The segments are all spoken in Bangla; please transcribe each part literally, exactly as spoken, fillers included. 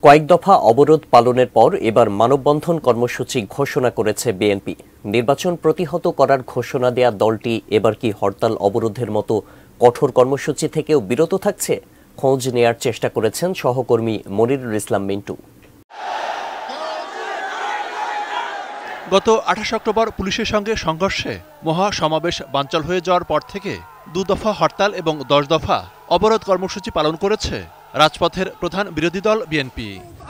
কয়েক দফা অবরোধ পালনের পর এবার মানববন্ধন কর্মসূচি ঘোষণা করেছে বিএনপি। নির্বাচন প্রতিহত করার ঘোষণা দেয়া দলটি এবার কি হরতাল অবরোধের মতো কঠোর কর্মসূচি থেকেও বিরত থাকছে? খোঁজ নেয়ার চেষ্টা করেছেন সহকর্মী মনিরুল ইসলাম মিন্টু। গত আঠাশ অক্টোবর পুলিশের সঙ্গে সংঘর্ষে মহা সমাবেশ বানচাল হয়ে যাওয়ার পর থেকে দু দফা হরতাল এবং দশ দফা অবরোধ কর্মসূচি পালন করেছে রাজপথের প্রধান বিরোধী দল বিএনপি।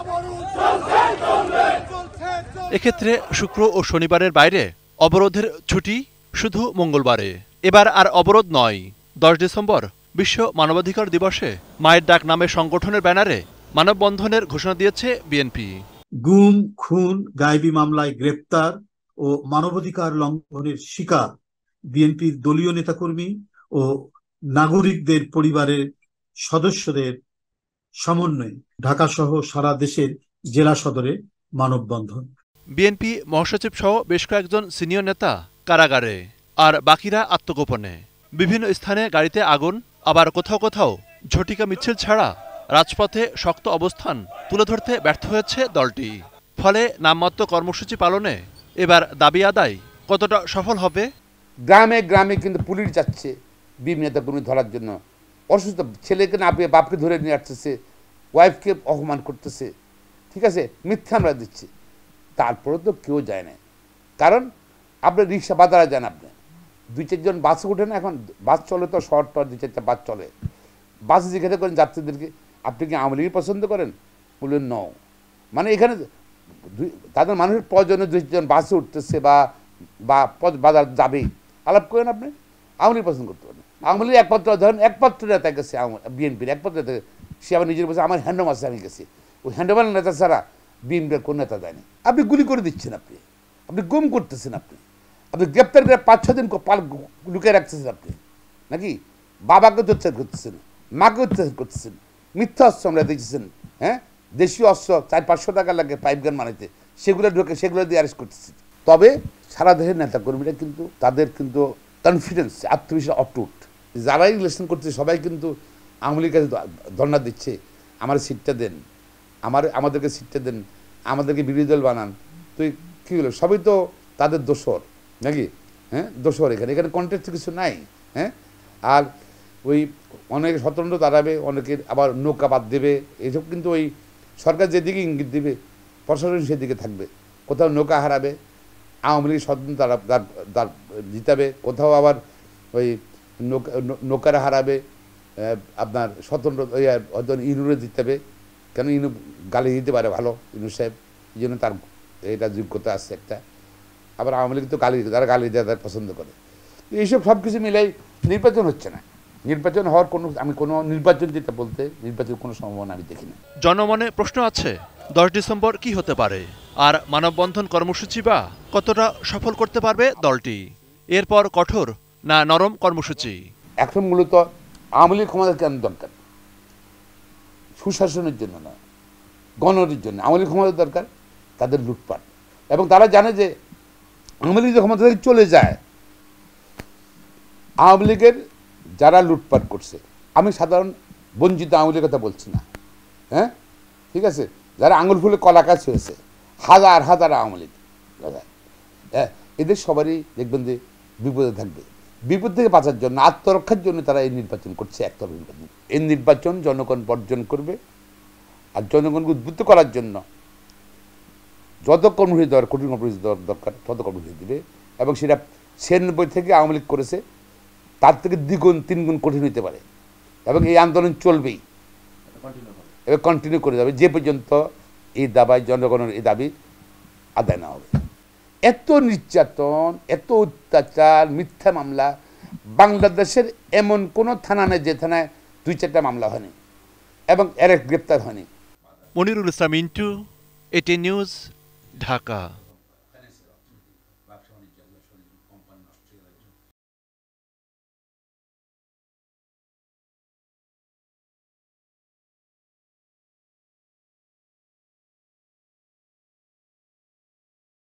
এক্ষেত্রে শুক্র ও শনিবারের বাইরে অবরোধের ছুটি শুধু মঙ্গলবারে। এবার আর অবরোধ নয়। দশ ডিসেম্বর বিশ্ব মানবাধিকার দিবসে মায়ের ডাক নামে সংগঠনের ব্যানারে মানববন্ধনের ঘোষণা দিয়েছে বিএনপি। গুম, খুন, গায়েবী মামলায় গ্রেপ্তার ও মানবাধিকার লঙ্ঘনের শিকার বিএনপির দলীয় নেতাকর্মী ও নাগরিকদের পরিবারের সদস্যদের সমন্বয়ে ঢাকা সহ সারা দেশের জেলা সদরে মানববন্ধন। বিএনপি মহাসচিব সহ বেশ কয়েকজন সিনিয়র নেতা কারাগারে, আর বাকিরা আত্মগোপনে। বিভিন্ন স্থানে গাড়িতে আগুন, আবার কোথাও কোথাও ঝটিকা মিছিল ছাড়া রাজপথে শক্ত অবস্থান তুলে ধরতে ব্যর্থ হয়েছে দলটি। ফলে নামমাত্র কর্মসূচি পালনে এবার দাবি আদায় কতটা সফল হবে? গ্রামে গ্রামে কিন্তু পুলিশ যাচ্ছে বিভিন্ন নেতাকর্মী ধরার জন্য। অসুস্থ ছেলেকে না পেয়ে বাপকে ধরে নিয়ে আসতেছে, ওয়াইফকে অপমান করতেছে, ঠিক আছে, মিথ্যা আমরা দিচ্ছি। তারপরে তো কেউ যায় না, কারণ আপনি রিক্সা বাজারে যান, আপনি দুই চারজন বাসে ওঠেন, এখন বাস চলে তো শর্ট টর দুই চারটা বাস চলে, বাসে জিজ্ঞাসা করেন যাত্রীদেরকে আপনি কি আওয়ামী লীগই পছন্দ করেন, বললেন ন। মানে এখানে তাদের মানুষের প্রয়োজনে দুই চারজন বাসে উঠতেছে বা বা বাজার যাবে, আলাপ করেন আপনি আওয়ামী লীগ পছন্দ করতে পারেন। আওয়ামী লীগ একমাত্র ধরেন একমাত্র নেতা গেছে বিএনপির একমাত্র নেতা, সে আবার নিজের বলছে আমার হ্যান্ডম আছে আমি গেছি। ওই হ্যান্ডোম্যান নেতা ছাড়া বিএনপির কোন নেতা দেয়নি। আপনি গুলি করে দিচ্ছেন, আপনি আপনি গুম করতেছেন, আপনি আপনি গ্রেপ্তার করে পাঁচ ছ দিন পাল লুকিয়ে রাখতেছেন আপনি, নাকি বাবাকে উচ্ছেদ করতেছেন, মাকে উচ্ছেদ করতেছেন, মিথ্যা অস্ত্র আমরা দিচ্ছেন, হ্যাঁ দেশীয় অস্ত্র চার পাঁচশো টাকা লাগে পাইপ গান বানাইতে, সেগুলো ঢোকে, সেগুলো দিয়ে অ্যারেস্ট করতেছেন। তবে সারা দেশের নেতাকর্মীরা কিন্তু তাদের কিন্তু কনফিডেন্স, আত্মবিশ্বাস অটুট। যারাই ইলেকশন করছে সবাই কিন্তু আওয়ামী লীগের ধর্ণা দিচ্ছে, আমার সিটটা দেন, আমার আমাদেরকে সিটটা দেন, আমাদেরকে বিরোধী দল বানান। তুই কী হলো, সবই তো তাদের দোসর, নাকি? হ্যাঁ দোসর, এখানে এখানে কন্টেস্ট কিছু নাই। হ্যাঁ আর ওই অনেকে স্বতন্ত্র দাঁড়াবে, অনেকের আবার নৌকা বাদ দেবে, এসব কিন্তু ওই সরকার যেদিকে ইঙ্গিত দেবে প্রশাসন সেদিকে থাকবে। কোথাও নৌকা হারাবে, আওয়ামী লীগ স্বতন্ত্র দাঁড় জিতাবে, কোথাও আবার ওই নৌকা নৌকারা হারাবে, আপনার স্বতন্ত্র হয়তো ইনুরে জিতাবে, কেন ইনু গালি দিতে পারে ভালো, ইনু সাহেব, এই জন্য তার এটা যোগ্যতা আছে একটা। আবার আওয়ামী লীগ তো গালি, তারা গালি দেওয়া তারা পছন্দ করে। এইসব সব কিছু মিলাই নির্বাচন হচ্ছে না। নির্বাচন হওয়ার কোনো, আমি কোনো নির্বাচন যেটা বলতে নির্বাচনের কোনো সম্ভাবনা আমি দেখি না। জনমনে প্রশ্ন আছে, দশ ডিসেম্বর কি হতে পারে, আর মানববন্ধন কর্মসূচি বা কতটা সফল করতে পারবে দলটি? এরপর কঠোর না নরম কর্মসূচি? এখন মূলত আওয়ামী লীগ ক্ষমতা কেন দরকার? সুশাসনের জন্য না, গণরের জন্য আওয়ামী লীগ ক্ষমতা দরকার, তাদের লুটপাট। এবং তারা জানে যে আওয়ামী লীগ ক্ষমতা থেকে চলে যায়, আওয়ামী লীগের যারা লুটপাট করছে, আমি সাধারণ বঞ্চিত আওয়ামী লীগের কথা বলছি না, হ্যাঁ ঠিক আছে, যারা আঙুল ফুলে কলা গাছ হয়েছে, হাজার হাজার আওয়ামী লীগ, হ্যাঁ এদের সবারই দেখবেন যে বিপদে থাকবে। বিপদ থেকে বাঁচার জন্য, আত্মরক্ষার জন্য তারা এই নির্বাচন করছে, একতরফা নির্বাচন। এই নির্বাচন জনগণ বর্জন করবে, আর জনগণকে উদ্বুদ্ধ করার জন্য যত কর্মসূচি দরকার, কঠিন কর্মসূচি দরকার তত কর্মসূচি দেবে। এবং সেটা ছিয়ানব্বই থেকে আওয়ামী লীগ করেছে, তার থেকে দ্বিগুণ তিনগুণ কঠিন হতে পারে। এবং এই আন্দোলন চলবেই, এবার কন্টিনিউ করে যাবে যে পর্যন্ত এই দাবায় জনগণের এই দাবি আদায় না হবে। এত নির্যাতন, এত অত্যাচার, মিথ্যা মামলা, বাংলাদেশের এমন কোনো থানা নেই যে থানায় দুই চারটা মামলা হয়নি এবং এর গ্রেপ্তার হয়নি। Monirul Islam Mintu, ATN news, Dhaka.